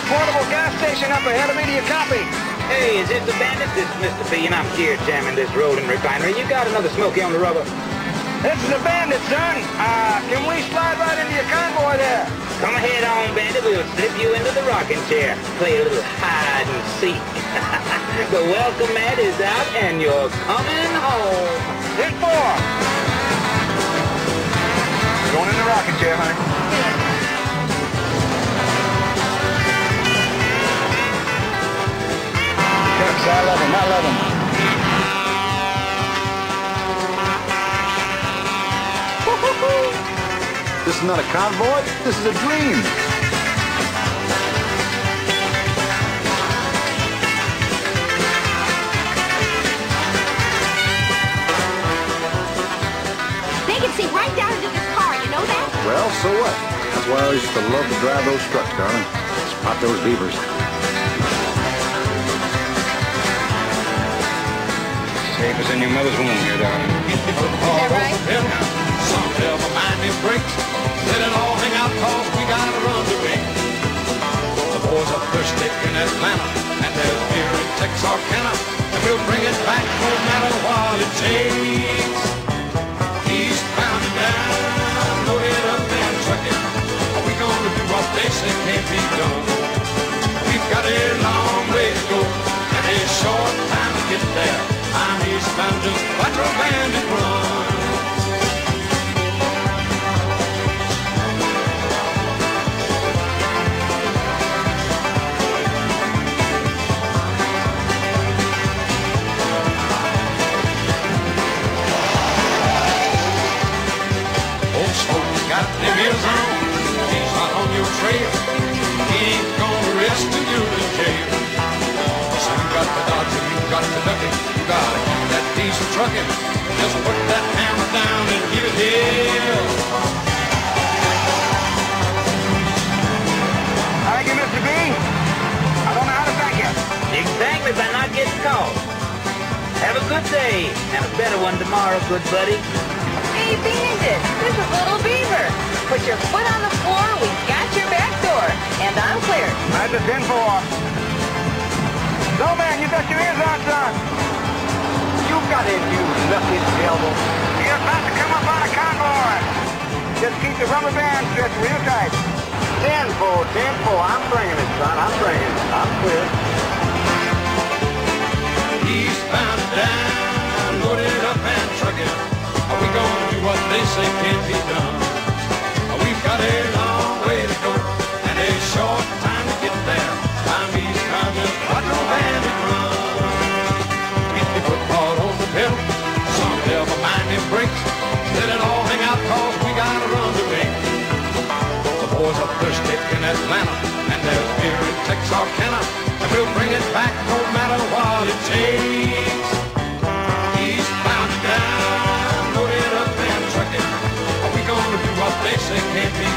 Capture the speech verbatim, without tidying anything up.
portable gas station up ahead of me. Do you copy? Hey, is this the Bandit? This is Mister B, and I'm here jamming this rolling refinery. You got another Smokey on the rubber? This is the Bandit, son. Uh, can we slide right into your convoy there? Come ahead on, Bandit. We'll slip you into the rocking chair. Play a little hide and seek. The welcome mat is out, and you're coming home. ten four. Going in the rocking chair, honey. Yes, I love him. I love him. This is not a convoy. This is a dream. They can see right down into this car, you know that? Well, so what? That's why I always used to love to drive those trucks, darling. Spot those beavers. Safe as in your mother's womb here, darling. Is that right? Some tell my mind it breaks. Let it all hang out cause we gotta run the ring. The boys are thirsty in Atlanta, and there's beer in Texarkana, and we'll bring it back no matter what it takes. Eastbound and down, loaded up and trucking. Are we gonna do what they say can't be done? We've got a long way to go, and a short time to get there. I'm eastbound, just watch our bandit run. Old Smokey got them ears on, he's hot on your trail. He ain't gonna rest till you're in jail. So you got to dodge him, you got to duck him, you gotta keep that diesel trucking. Just put that hammer down and give it hell. Thank you, Mister B. I don't know how to thank you. You can thank me by not getting caught. Have a good day, and a better one tomorrow, good buddy. Hey, Bandit, this is Little Beaver. Put your foot on the floor, we got your back door, and I'm clear. That's a ten four. So, man, you got your ears on, son. You got it, you lucky devil. You're about to come up on a convoy. Just keep the rubber band stretched real tight. ten four, ten four. I'm bringing it, son. I'm bringing it. I'm clear. Eastbound and down, loaded up and trucking. Are we gonna do what they say can't be done? We've got a long way to go, and a short time to get there. I'm eastbound, just watch our bandit run. Get the foot hard on the pedal, some tell my mind it breaks. Let it all hang out cause we gotta run the ring. The boys are thirsty in Atlanta, and there's beer in Texarkana, and we'll bring it back no matter what it takes. Eastbound and down, loaded up and trucking. Are we gonna do what they say can't be